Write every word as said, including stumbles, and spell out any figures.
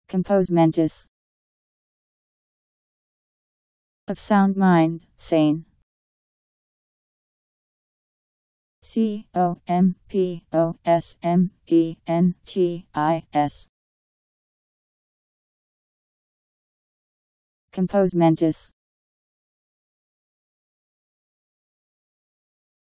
Compos mentis. Of sound mind, sane. C O M P O S M E N T I S. Compos mentis.